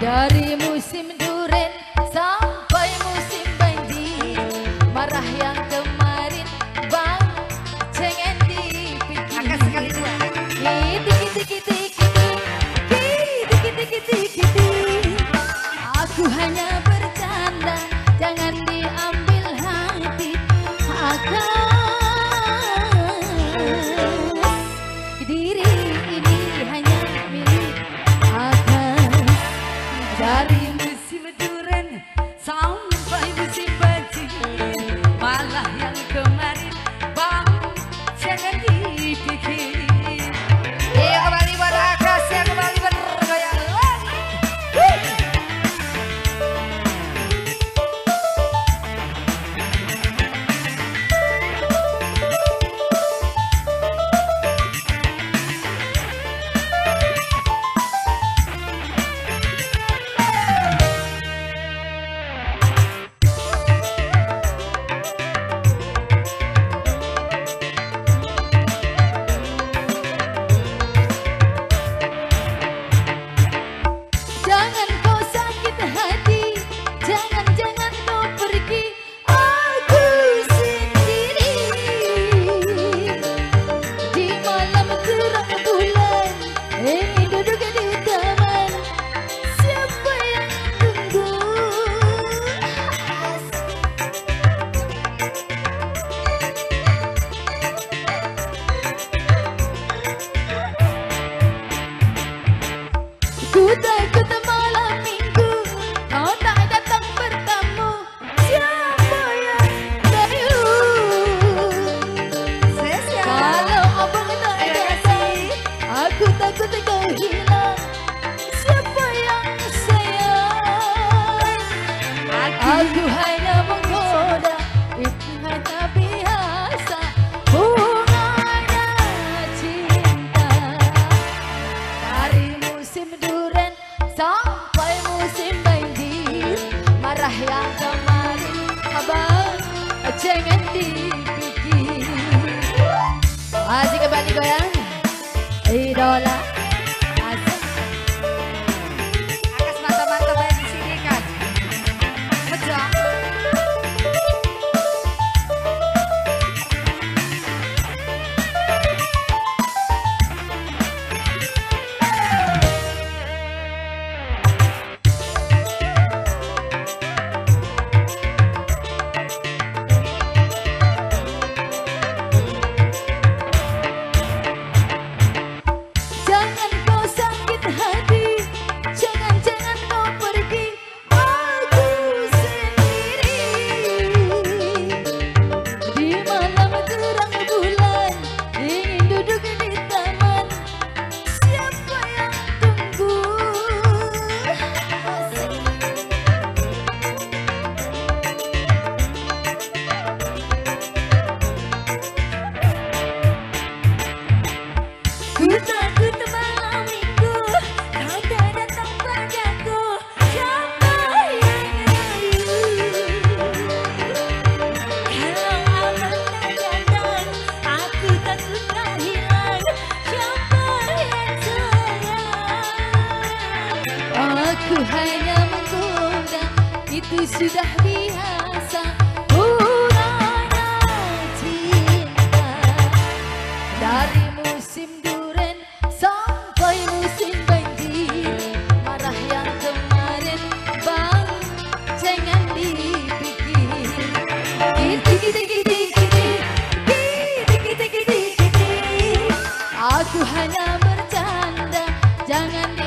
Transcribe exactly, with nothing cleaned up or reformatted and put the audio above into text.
Dari musim duren sampai musim banjir, marah yang kemarin bang jangan dipikir. Angkat sekali dua. Tiki tiki tiki tiki tiki tiki tiki. Aku hanya bercanda, jangan diambil hati. Akan diri ini hanya milik akan. Dari musim duren sampai musim banjir, malah yang kemarin bang jangan dipikir. Iya kembali berakas, ya kembali bergoyang lagi. Jangan kau sakit hati, jangan jangan kau pergi, aku sendiri. Di malam terang bulan, ingin duduk di taman, siapa yang tunggu? Ku takut malam minggu kau tak datang bertamu, siapa yang tahu? Kalau abang tak datang, aku takut kau hilang, siapa yang sayang? Aku hanya menggoda, itu hanya biasa bunganya cinta. Dari musim duren sampai musim banjir, marah yang kemarin abang jangan dipikir. Masih kembali goyang idola. Asik. Akas mata-mata baik di sini kan. Betul. Jangan kau sakit hati, jangan jangan kau pergi, aku sendiri. Di malam terang bulan, ingin duduk di taman, siapa yang tunggu? Ku takut malam minggu kau tak datang padaku, siapa yang rayu? Kalau abang tak datang, aku takut kau hilang, siapa yang sayang? Aku hanya menggoda, itu sudah biasa bunganya cinta. Dari musim duren sampai musim banjir, marah yang kemarin bang jangan dipikir. Tiki tiki tiki tiki tiki tiki tiki. Aku hanya bercanda, jangan